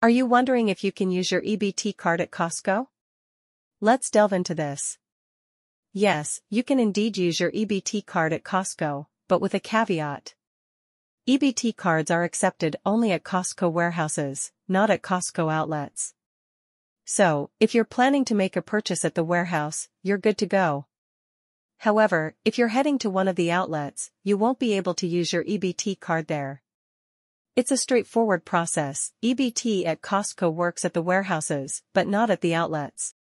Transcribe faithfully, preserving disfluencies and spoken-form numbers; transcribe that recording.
Are you wondering if you can use your E B T card at Costco? Let's delve into this. Yes, you can indeed use your E B T card at Costco, but with a caveat. E B T cards are accepted only at Costco warehouses, not at Costco outlets. So, if you're planning to make a purchase at the warehouse, you're good to go. However, if you're heading to one of the outlets, you won't be able to use your E B T card there. It's a straightforward process. E B T at Costco works at the warehouses, but not at the outlets.